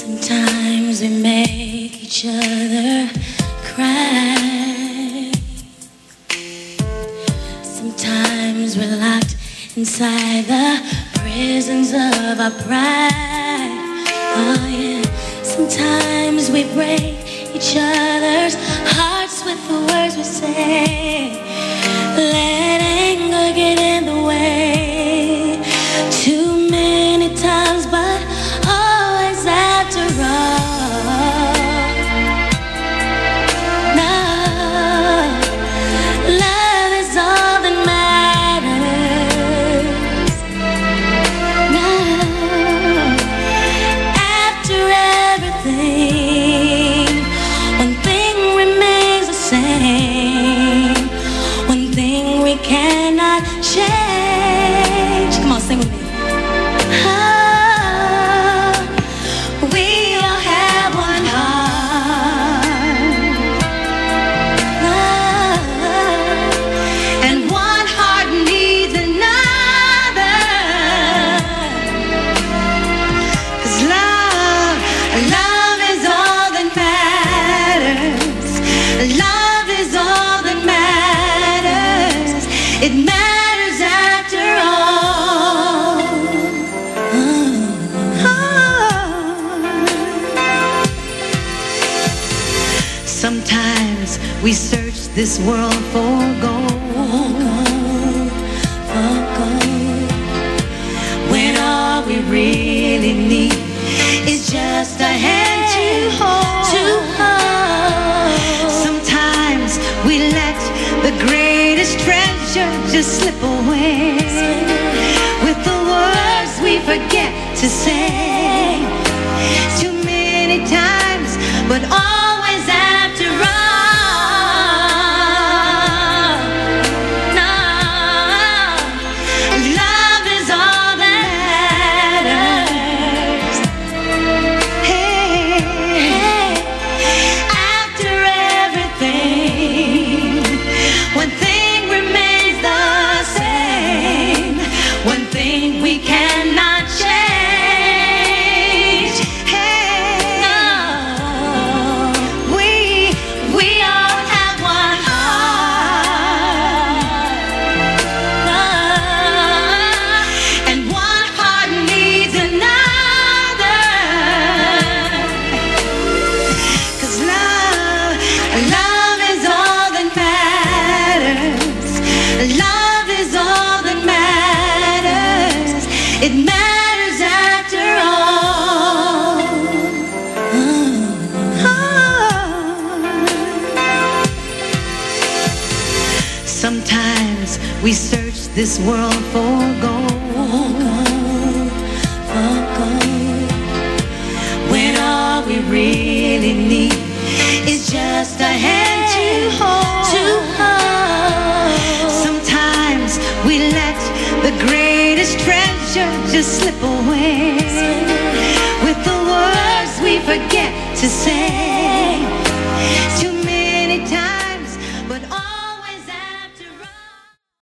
Sometimes we make each other cry. Sometimes we're locked inside the prisons of our pride. Oh yeah. Sometimes we break each other's hearts with the words we say. Let anger get in the way. Too many times, but always after all. No, love is all that matters. No, after everything, one thing remains the same. One thing we cannot change. Come on, sing with me. It matters after all. Sometimes we search this world for gold, when all we really need is just a hand to hold. Sometimes we let the greatest treasure just slip away. With the words we forget to say. Too many times, but always after all. No, love is all that matters. Hey, after everything, one thing remains the same. One thing we cannot change. Hey, no, we all have one heart. No, and one heart needs another. 'Cause love is all that matters. Love is all that matters. It matters after all. Sometimes we search this world for gold, when all we really need is just a hand to hold. Sometimes we let the greatest treasure just slip away. With the words we forget to say.